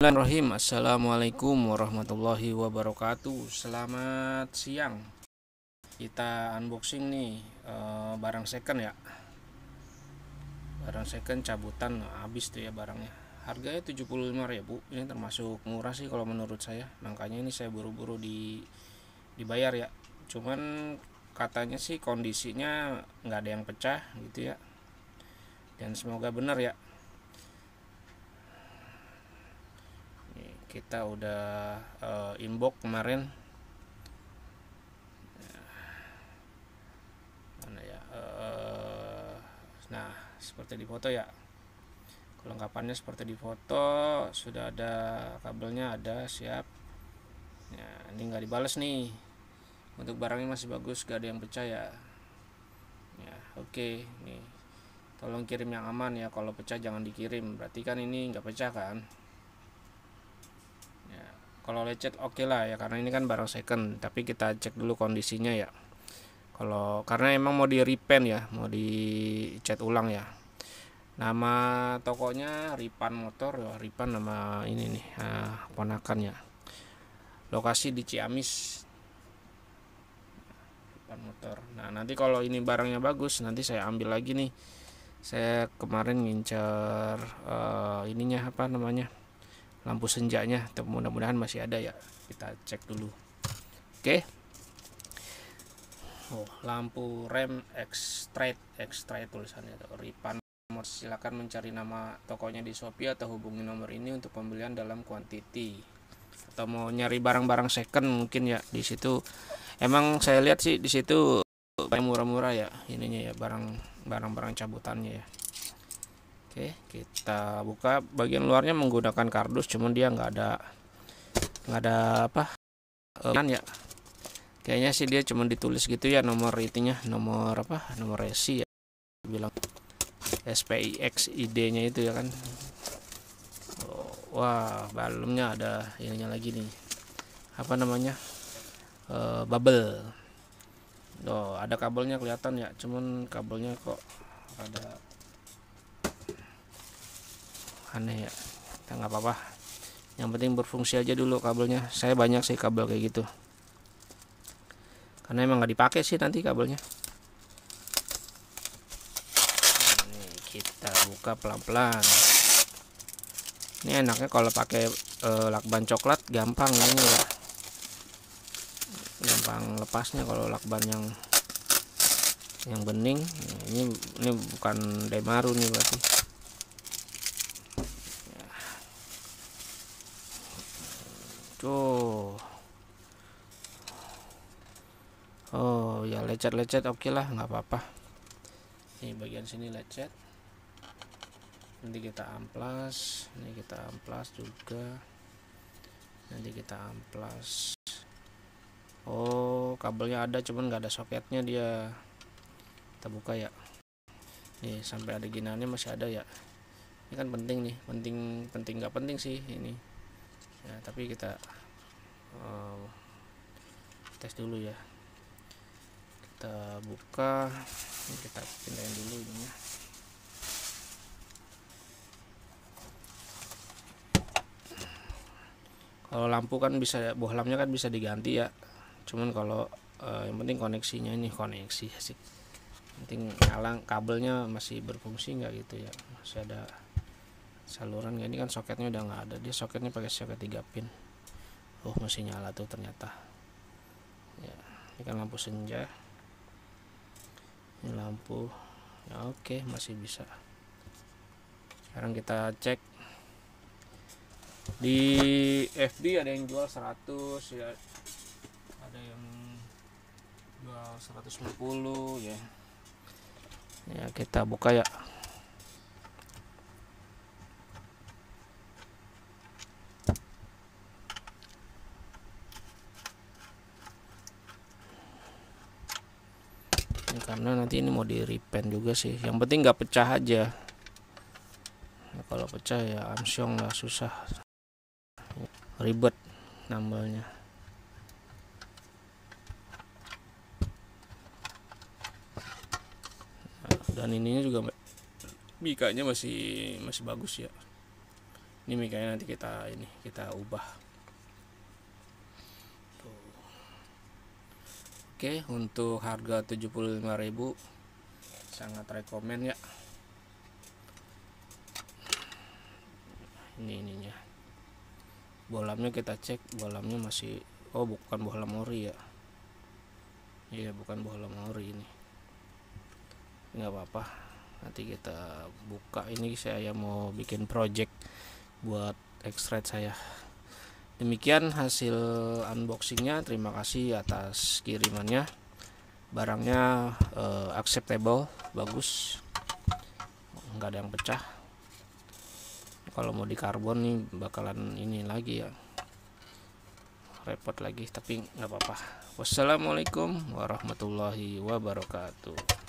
Bismillahirrahmanirrahim. Assalamualaikum warahmatullahi wabarakatuh. Selamat siang. Kita unboxing nih barang second ya. Barang second cabutan habis tuh ya barangnya. Harganya 75.000. Ini termasuk murah sih kalau menurut saya. Makanya ini saya buru-buru dibayar ya. Cuman katanya sih kondisinya nggak ada yang pecah gitu ya. Dan semoga benar ya. Kita udah inbox kemarin. Mana ya? Nah, seperti di foto ya. Kelengkapannya seperti di foto, sudah ada kabelnya, ada siap. Ya, ini nggak dibales nih. Untuk barangnya masih bagus, gak ada yang pecah ya. Ya, oke. Nih, tolong kirim yang aman ya. Kalau pecah jangan dikirim. Berarti kan ini nggak pecah kan? Kalau lecet oke lah ya, karena ini kan barang second, tapi kita cek dulu kondisinya ya. Kalau karena emang mau di repaint ya, mau dicat ulang ya. Nama tokonya Ripan Motor ya, Ripan nama ini nih, ponakan ya. Lokasi di Ciamis. Ripan Motor. Nah, nanti kalau ini barangnya bagus, nanti saya ambil lagi nih. Saya kemarin ngincer ininya apa namanya? Lampu senjanya, mudah-mudahan masih ada ya, kita cek dulu. Oke. Lampu rem X-Trade tulisannya tuh, Ripan. Silakan mencari nama tokonya di Shopee atau hubungi nomor ini untuk pembelian dalam kuantiti. Atau mau nyari barang-barang second mungkin ya, di situ emang saya lihat sih di situ murah-murah ya ininya ya, barang-barang cabutannya ya. Oke, kita buka bagian luarnya menggunakan kardus, cuman dia nggak ada apa ya. Kayaknya sih dia cuma ditulis gitu ya, nomor itunya, nomor resi ya, bilang SPIX ID-nya itu ya kan. Wah, balumnya ada ininya lagi nih. Apa namanya? Bubble. Ada kabelnya kelihatan ya, cuman kabelnya kok ada aneh ya. Kita nggak apa-apa, yang penting berfungsi aja dulu kabelnya. Saya banyak sih kabel kayak gitu, karena emang nggak dipakai sih nanti kabelnya. Ini kita buka pelan-pelan. Ini enaknya kalau pakai lakban coklat, gampang ini ya, gampang lepasnya. Kalau lakban yang bening, ini bukan Demaru nih berarti. Tuh. Oh ya, lecet-lecet oke lah, nggak apa-apa. Ini bagian sini lecet, nanti kita amplas. Ini kita amplas juga, nanti kita amplas. Oh, kabelnya ada, cuman nggak ada soketnya dia. Kita buka ya. Nih, sampai adeginannya masih ada ya. Ini kan penting nih, penting nggak penting sih ini ya, tapi kita tes dulu ya. Kita buka, ini kita pindahin dulu ininya. Kalau lampu kan bisa, bohlamnya kan bisa diganti ya, cuman kalau yang penting koneksinya, ini koneksi sih penting, nyala kabelnya masih berfungsi nggak gitu ya, masih ada saluran. Ini kan soketnya udah nggak ada, dia soketnya pakai soket 3 pin. Masih nyala tuh ternyata ya. Ini kan lampu senja, ini lampu ya, oke, masih bisa. Sekarang kita cek di FB, ada yang jual 100 ya, ada yang jual 150 ya. Ya, kita buka ya. Karena nanti ini mau di repaint juga sih, yang penting nggak pecah aja. Nah, kalau pecah ya amsyong lah, susah, ribet nambalnya. Nah, dan ininya juga bikanya masih bagus ya. Ini mikanya nanti kita ubah. Tuh. Oke, untuk harga 75.000 sangat rekomen ya. Ininya bolamnya kita cek, bolamnya masih bukan bohlam ori ya. Iya, bukan bohlam ori ini. Nggak apa-apa, nanti kita buka. Ini saya mau bikin project buat X-Rite saya. Demikian hasil unboxingnya. Terima kasih atas kirimannya. Barangnya acceptable, bagus, nggak ada yang pecah. Kalau mau di karbon nih bakalan ini lagi ya, repot lagi, tapi nggak apa-apa. Wassalamualaikum warahmatullahi wabarakatuh.